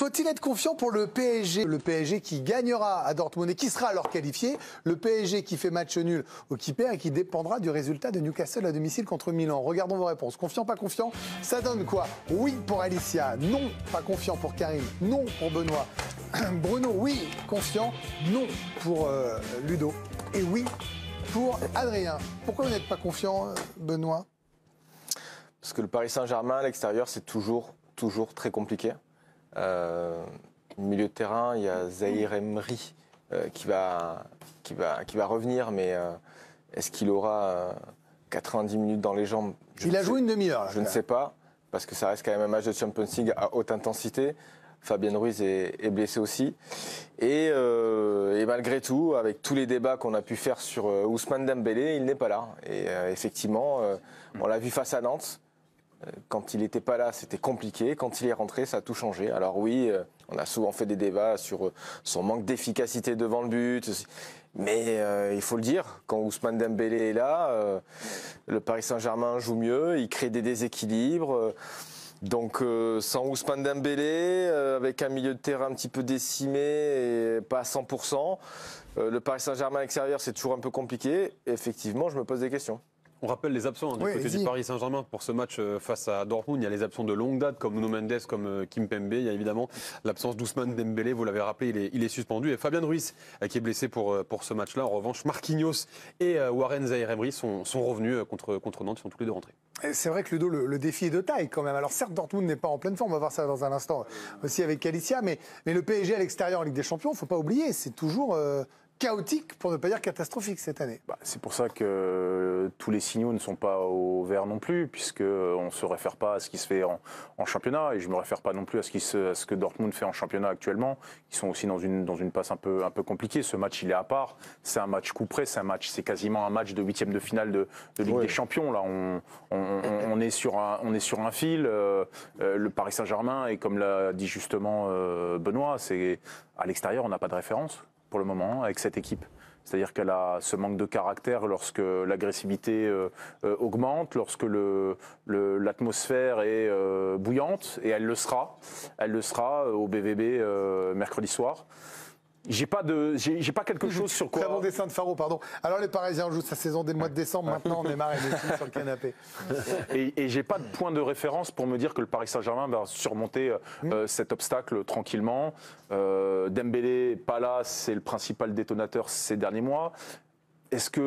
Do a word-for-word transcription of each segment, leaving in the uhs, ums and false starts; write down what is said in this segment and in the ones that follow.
Faut-il être confiant pour le P S G? Le P S G qui gagnera à Dortmund et qui sera alors qualifié. Le P S G qui fait match nul ou qui perd et qui dépendra du résultat de Newcastle à domicile contre Milan. Regardons vos réponses. Confiant, pas confiant? Ça donne quoi? Oui pour Alicia. Non, pas confiant pour Karine. Non pour Benoît. Bruno, oui, confiant. Non pour euh, Ludo. Et oui pour Adrien. Pourquoi vous n'êtes pas confiant, Benoît? Parce que le Paris Saint-Germain à l'extérieur, c'est toujours, toujours très compliqué. Euh, milieu de terrain, il y a Zahir Emery euh, qui, va, qui, va, qui va revenir, mais euh, est-ce qu'il aura euh, quatre-vingt-dix minutes dans les jambes? Je Il a sais, joué une demi-heure. Je ne sais pas, parce que ça reste quand même un match de Champions League à haute intensité. Fabien Ruiz est, est blessé aussi. Et, euh, et malgré tout, avec tous les débats qu'on a pu faire sur euh, Ousmane Dembélé, il n'est pas là. Et euh, effectivement, euh, on l'a vu face à Nantes. Quand il n'était pas là, c'était compliqué. Quand il est rentré, ça a tout changé. Alors oui, on a souvent fait des débats sur son manque d'efficacité devant le but. Mais euh, il faut le dire, quand Ousmane Dembélé est là, euh, le Paris Saint-Germain joue mieux, il crée des déséquilibres. Donc euh, sans Ousmane Dembélé, euh, avec un milieu de terrain un petit peu décimé et pas à cent pour cent, euh, le Paris Saint-Germain à l'extérieur, c'est toujours un peu compliqué. Et effectivement, je me pose des questions. On rappelle les absents hein, du oui, côté du Paris Saint-Germain pour ce match face à Dortmund. Il y a les absents de longue date comme Nuno Mendes, comme Kimpembe. Il y a évidemment l'absence d'Ousmane Dembélé, vous l'avez rappelé, il est, il est suspendu. Et Fabien Ruiz qui est blessé pour, pour ce match-là. En revanche, Marquinhos et Warren Zaïre-Emery sont, sont revenus contre, contre Nantes, ils sont tous les deux rentrés. C'est vrai que Ludo, le, le défi est de taille quand même. Alors certes, Dortmund n'est pas en pleine forme, on va voir ça dans un instant aussi avec Alicia, mais, mais le P S G à l'extérieur en Ligue des Champions, il ne faut pas oublier, c'est toujours... Euh... chaotique, pour ne pas dire catastrophique cette année. Bah, c'est pour ça que euh, tous les signaux ne sont pas au vert non plus, puisqu'on euh, ne se réfère pas à ce qui se fait en, en championnat, et je ne me réfère pas non plus à ce, qui se, à ce que Dortmund fait en championnat actuellement. Ils sont aussi dans une, dans une passe un peu, un peu compliquée. Ce match, il est à part. C'est un match coup près, c'est un match, c'est quasiment un match de huitième de finale de, de Ligue ouais. des Champions. Là, on, on, on, on, est sur un, on est sur un fil. Euh, euh, le Paris Saint-Germain, et comme l'a dit justement euh, Benoît, c'est à l'extérieur, on n'a pas de référence pour le moment avec cette équipe. C'est-à-dire qu'elle a ce manque de caractère lorsque l'agressivité euh, euh, augmente, lorsque le, le, l'atmosphère est euh, bouillante, et elle le sera. Elle le sera au B V B euh, mercredi soir. J'ai pas de, j'ai, j'ai pas quelque chose sur quoi. Très bon dessin de Faro, pardon. Alors les Parisiens jouent sa saison dès le mois de décembre. Maintenant, on est marre et sur le canapé. Et, et j'ai pas de point de référence pour me dire que le Paris Saint-Germain va surmonter euh, mmh. cet obstacle tranquillement. Euh, Dembélé pas là, c'est le principal détonateur ces derniers mois. Est-ce que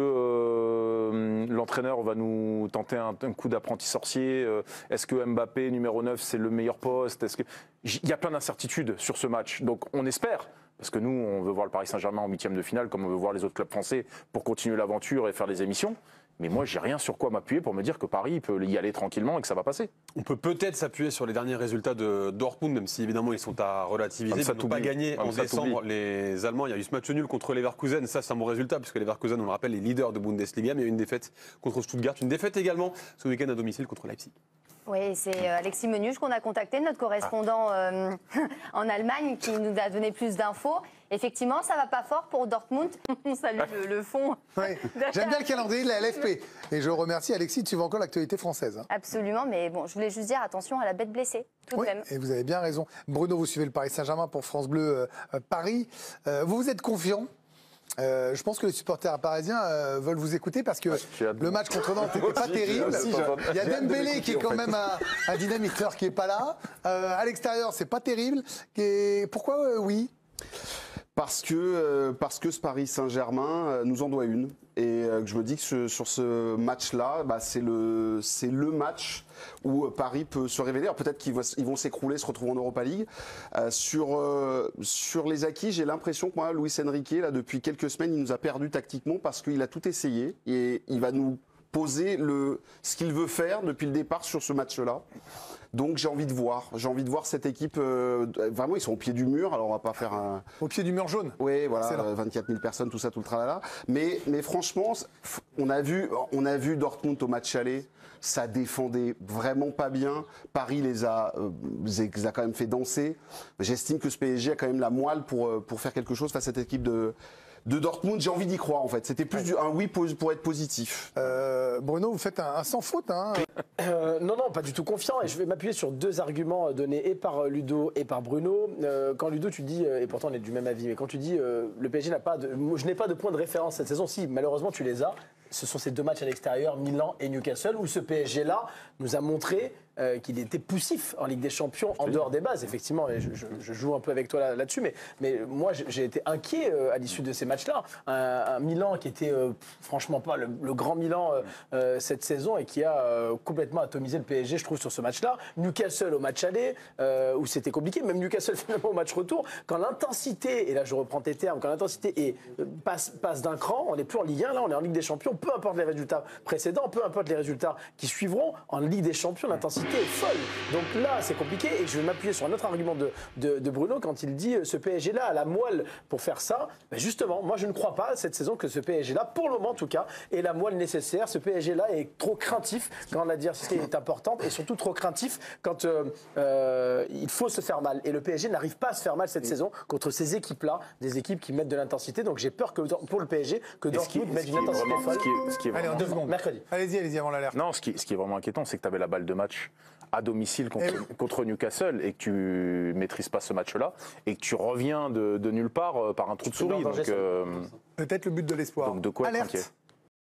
euh, l'entraîneur va nous tenter un, un coup d'apprenti sorcier? Est-ce que Mbappé, numéro neuf, c'est le meilleur poste? Est-ce que... Il y a plein d'incertitudes sur ce match. Donc on espère, parce que nous, on veut voir le Paris Saint-Germain en huitième de finale, comme on veut voir les autres clubs français, pour continuer l'aventure et faire des émissions. Mais moi, j'ai rien sur quoi m'appuyer pour me dire que Paris peut y aller tranquillement et que ça va passer. On peut peut-être s'appuyer sur les derniers résultats de Dortmund, même si évidemment ils sont à relativiser. Ils n'ont pas gagné en décembre les Allemands. Il y a eu ce match nul contre Leverkusen. Ça, c'est un bon résultat, puisque Leverkusen, on le rappelle, est leader de Bundesliga. Mais il y a eu une défaite contre Stuttgart, une défaite également ce week-end à domicile contre Leipzig. Oui, c'est Alexis Menuche qu'on a contacté, notre correspondant euh, en Allemagne, qui nous a donné plus d'infos. Effectivement, ça va pas fort pour Dortmund. On salue le, le fond. Oui. J'aime bien le calendrier de la L F P. Et je remercie Alexis de suivre encore l'actualité française. Absolument, mais bon, je voulais juste dire attention à la bête blessée, tout oui, de même. Et vous avez bien raison. Bruno, vous suivez le Paris Saint-Germain pour France Bleu euh, Paris. Euh, vous vous êtes confiant? Euh, je pense que les supporters parisiens euh, veulent vous écouter parce que ah, le match contre Nantes n'était pas terrible. Il y a Dembélé qui est quand même un, un dynamiteur qui n'est pas là. Euh, à l'extérieur, c'est pas terrible. Et pourquoi euh, oui? Parce que, euh, parce que ce Paris Saint-Germain euh, nous en doit une. Et euh, que je me dis que ce, sur ce match-là, bah, c'est le, c'est le match où Paris peut se révéler. Alors peut-être qu'ils vont, ils vont s'écrouler, se retrouver en Europa League. Euh, sur, euh, sur les acquis, j'ai l'impression que moi, Luis Enrique, là, depuis quelques semaines, il nous a perdu tactiquement parce qu'il a tout essayé. Et il va nous poser le, ce qu'il veut faire depuis le départ sur ce match-là. Donc j'ai envie de voir, j'ai envie de voir cette équipe. Euh, vraiment, ils sont au pied du mur. Alors on va pas faire un. Au pied du mur jaune. Oui, voilà, euh, vingt-quatre mille personnes, tout ça, tout le tralala. Mais, mais franchement, on a vu, on a vu Dortmund au match aller. Ça défendait vraiment pas bien. Paris les a, euh, les a quand même fait danser. J'estime que ce P S G a quand même la moelle pour pour faire quelque chose face à cette équipe de de Dortmund. J'ai envie d'y croire en fait. C'était plus du, un oui pour, pour être positif. Euh, Bruno, vous faites un, un sans faute. Hein. Euh, non, non, pas du tout confiant. Et je vais m'appuyer sur deux arguments donnés et par Ludo et par Bruno. Euh, quand Ludo, tu dis, et pourtant on est du même avis, mais quand tu dis euh, le P S G n'a pas de. Je n'ai pas de point de référence cette saison, si, malheureusement tu les as. Ce sont ces deux matchs à l'extérieur, Milan et Newcastle, où ce P S G-là nous a montré euh, qu'il était poussif en Ligue des Champions, en dehors des bases, effectivement. Et je, je, je joue un peu avec toi là, là-dessus, mais, mais moi, j'ai été inquiet euh, à l'issue de ces matchs-là. Un, un Milan qui était euh, franchement pas le, le grand Milan euh, euh, cette saison et qui a euh, complètement atomisé le P S G, je trouve, sur ce match-là. Newcastle au match aller, euh, où c'était compliqué. Même Newcastle, finalement, au match retour. Quand l'intensité, et là je reprends tes termes, quand l'intensité est, passe, passe d'un cran, on n'est plus en Ligue un, là, on est en Ligue des Champions. Peu importe les résultats précédents, peu importe les résultats qui suivront, en Ligue des Champions, l'intensité est folle. Donc là, c'est compliqué. Et je vais m'appuyer sur un autre argument de, de, de Bruno quand il dit ce P S G-là a la moelle pour faire ça. Ben justement, moi, je ne crois pas cette saison que ce P S G-là, pour le moment en tout cas, ait la moelle nécessaire. Ce P S G-là est trop craintif quand l'adversité est importante et surtout trop craintif quand euh, euh, il faut se faire mal. Et le P S G n'arrive pas à se faire mal cette oui. saison contre ces équipes-là, des équipes qui mettent de l'intensité. Donc j'ai peur que pour le P S G, que Dortmund mette une intensité folle. Allez, en deux secondes. Mercredi. Allez-y, allez-y avant l'alerte. Non, ce qui, ce qui est vraiment inquiétant, c'est que tu avais la balle de match à domicile contre, oui. contre Newcastle et que tu maîtrises pas ce match-là et que tu reviens de, de nulle part euh, par un trou de souris. Donc, euh, peut-être le but de l'espoir. Donc de quoi alerte. Être inquiet.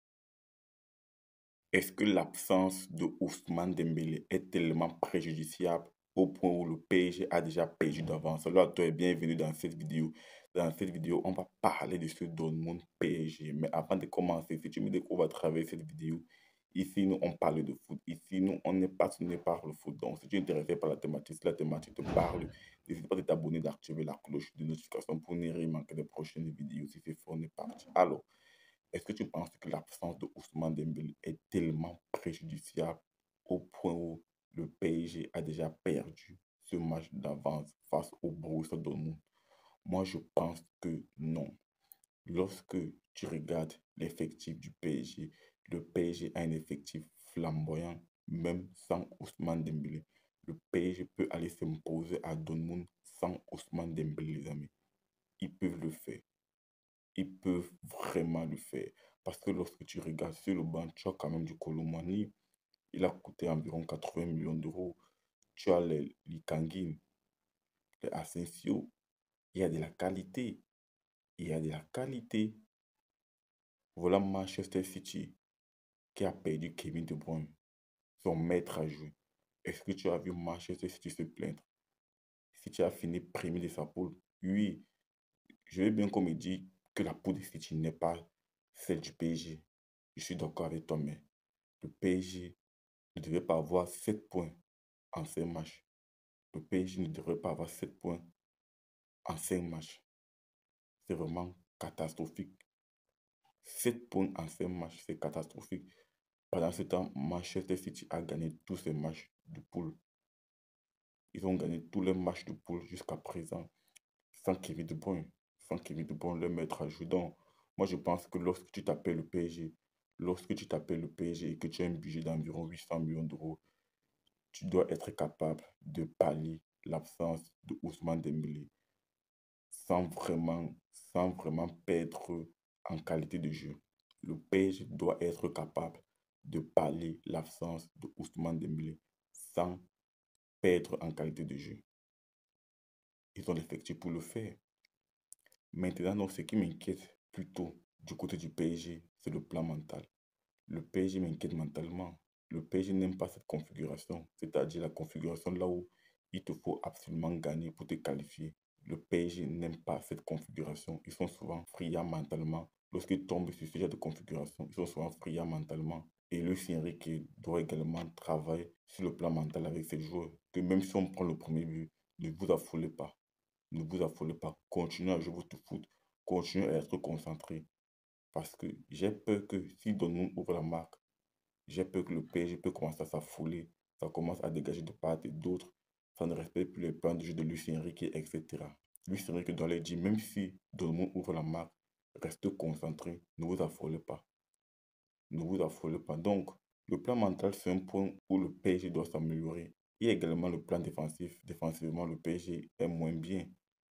Est-ce que l'absence de Ousmane Dembélé est tellement préjudiciable au point où le P S G a déjà perdu d'avance? Alors, toi, bienvenue dans cette vidéo. Dans cette vidéo, on va parler de ce Dortmund P S G. Mais avant de commencer, si tu me découvres à travers cette vidéo, ici, nous, on parle de foot. Ici, nous, on n'est pas passionné par le foot. Donc, si tu es intéressé par la thématique, si la thématique te parle, n'hésite pas de t'abonner, d'activer la cloche de notification pour ne rien manquer des prochaines vidéos. Si c'est fort, on est parti. Alors, est-ce que tu penses que l'absence de Ousmane Dembélé est tellement préjudiciable au point où le P S G a déjà perdu ce match d'avance face au Borussia Dortmund? Moi, je pense que non. Lorsque tu regardes l'effectif du P S G, le P S G a un effectif flamboyant, même sans Ousmane Dembélé. Le P S G peut aller s'imposer à Dortmund sans Ousmane Dembélé, les amis. Ils peuvent le faire. Ils peuvent vraiment le faire. Parce que lorsque tu regardes sur le banc, tu as quand même du Colomani. Il a coûté environ quatre-vingts millions d'euros. Tu as les Likangin, les Asensio. Il y a de la qualité. Il y a de la qualité. Voilà Manchester City qui a perdu Kevin De Bruyne, son maître à jouer. Est-ce que tu as vu Manchester City se plaindre? Si tu as fini premier de sa poule, oui, je veux bien qu'on me dise que la poule de City n'est pas celle du P S G. Je suis d'accord avec toi, mais le P S G ne devait pas avoir sept points en cinq matchs. Le P S G ne devrait pas avoir sept points en cinq matchs. C'est vraiment catastrophique. sept points en cinq matchs, c'est catastrophique. Pendant ce temps, Manchester City a gagné tous ses matchs de poule. Ils ont gagné tous les matchs de poule jusqu'à présent sans Kevin De Bruyne. Sans Kevin De Bruyne, le maître à jouer. Donc, moi, je pense que lorsque tu t'appelles le P S G, lorsque tu t'appelles le P S G et que tu as un budget d'environ huit cents millions d'euros, tu dois être capable de pallier l'absence de Ousmane Dembélé sans vraiment, sans vraiment perdre en qualité de jeu. Le P S G doit être capable de pallier l'absence de Ousmane Dembélé sans perdre en qualité de jeu. Ils ont l'effectif pour le faire. Maintenant, donc, ce qui m'inquiète plutôt du côté du P S G, c'est le plan mental. Le P S G m'inquiète mentalement. Le P S G n'aime pas cette configuration, c'est-à-dire la configuration là où il te faut absolument gagner pour te qualifier. Le P S G n'aime pas cette configuration. Ils sont souvent friands mentalement. Lorsqu'ils tombent sur ce genre de configuration, ils sont souvent friands mentalement. Et Luis Enrique doit également travailler sur le plan mental avec ses joueurs. Que même si on prend le premier but, ne vous affolez pas. Ne vous affolez pas. Continuez à jouer votre foot. Continuez à être concentré. Parce que j'ai peur que si Dortmund ouvre la marque, j'ai peur que le P S G peut commencer à s'affoler. Ça commence à dégager de part et d'autre. Ça ne respecte plus les plans de jeu de Luis Enrique, et cetera. Luis Enrique doit leur dire, même si Dortmund ouvre la marque, restez concentré. Ne vous affolez pas. Ne vous affolez pas. Donc, le plan mental, c'est un point où le P S G doit s'améliorer. Il y a également le plan défensif. Défensivement, le P S G est moins bien.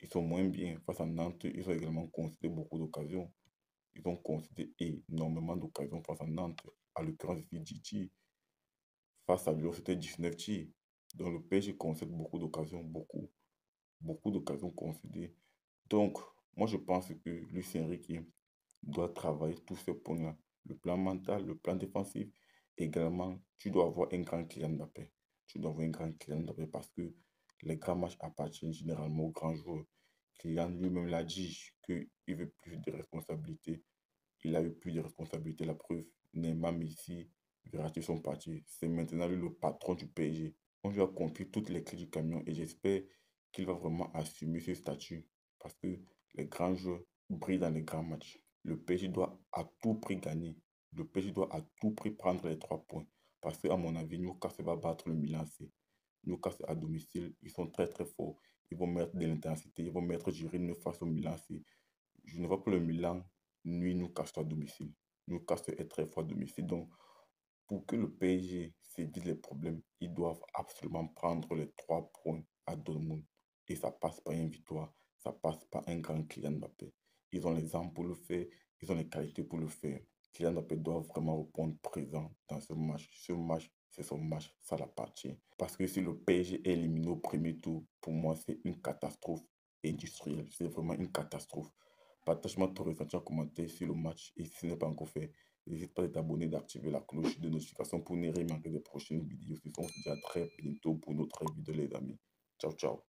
ils sont moins bien. Face à Nantes, ils ont également concédé beaucoup d'occasions. Ils ont concédé énormément d'occasions face à Nantes. À l'occurrence ici, dix tirs. Face à Lyon, c'était dix-neuf tirs. Donc le P S G concède beaucoup d'occasions, beaucoup, beaucoup d'occasions concédées. Donc, moi je pense que Luis Enrique doit travailler tous ces points-là. Le plan mental, le plan défensif. Également, tu dois avoir un grand Kylian Mbappé. Tu dois avoir un grand Kylian Mbappé parce que les grands matchs appartiennent généralement aux grands joueurs. Kylian lui-même l'a dit qu'il veut plus de responsabilités. Il a eu plus de responsabilités. La preuve, Neymar, Messi, Verratti sont partis. C'est maintenant lui le patron du P S G. On lui a confié toutes les clés du camion et j'espère qu'il va vraiment assumer ce statut parce que les grands joueurs brillent dans les grands matchs. Le P S G doit à tout prix gagner. Le P S G doit à tout prix prendre les trois points. Parce qu'à mon avis, Newcastle va battre le Milan C. Newcastle à domicile, ils sont très très forts. Ils vont mettre de l'intensité, ils vont mettre Giroud face au Milan C. Je ne vois pas le Milan nuit Newcastle à domicile. Newcastle est très fort à domicile. Donc, pour que le P S G se dise les problèmes, ils doivent absolument prendre les trois points à Dortmund. Et ça passe par une victoire, ça passe par un grand Kylian Mbappé. Ils ont les armes pour le faire, ils ont les qualités pour le faire. Kylian Mbappé doit vraiment répondre présent dans ce match. Ce match, c'est son match, ça l'appartient. Parce que si le P S G est éliminé au premier tour, pour moi, c'est une catastrophe industrielle. C'est vraiment une catastrophe. Partage-moi ton ressenti en commentaire sur le match et si ce n'est pas encore fait, n'hésite pas à t'abonner, d'activer la cloche de notification pour ne rien manquer des prochaines vidéos. On se dit à très bientôt pour notre vidéo les amis. Ciao, ciao.